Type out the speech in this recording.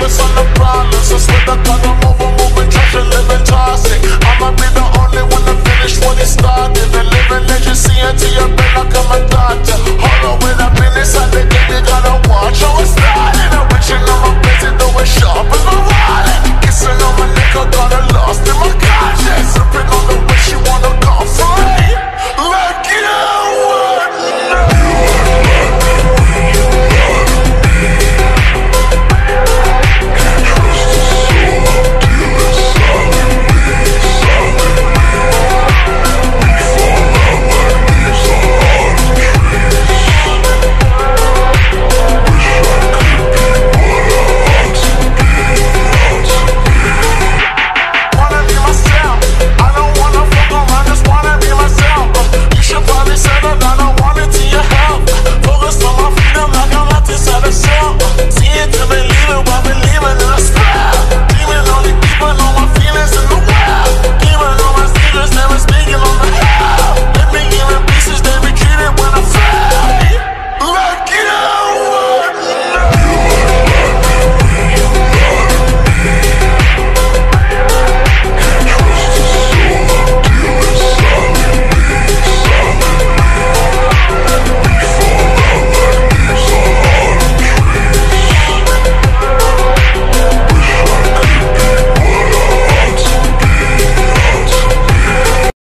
focus on the problems. So split the gun, I'm over, moving, treasure, living toxic. I'ma be the only one to finish what he started. The living legacy until your brain like I'm a doctor. Hold on, when I've been inside the game, you gotta watch. Oh, it started, I'm rich